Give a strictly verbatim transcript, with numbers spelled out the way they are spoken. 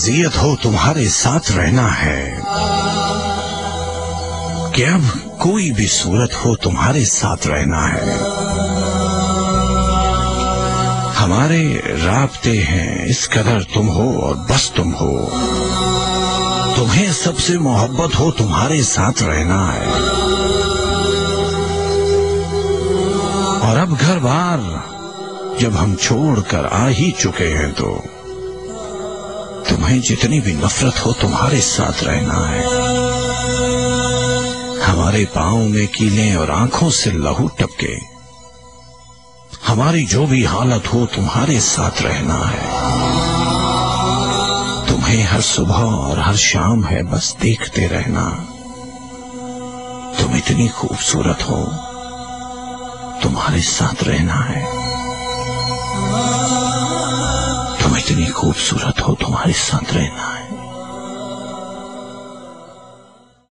अजियत हो तुम्हारे साथ रहना है, कि अब कोई भी सूरत हो तुम्हारे साथ रहना है। हमारे राब्ते हैं इस कदर तुम हो और बस तुम हो, तुम्हें सबसे मोहब्बत हो तुम्हारे साथ रहना है। और अब घर बार जब हम छोड़कर आ ही चुके हैं, तो तुम्हें जितनी भी नफरत हो तुम्हारे साथ रहना है। हमारे पांव में कीलें और आंखों से लहू टपके, हमारी जो भी हालत हो तुम्हारे साथ रहना है। तुम्हें हर सुबह और हर शाम है बस देखते रहना। तुम इतनी खूबसूरत हो तुम्हारे साथ रहना है। तुम इतनी खूबसूरत हो तुम्हारे साथ रहना है।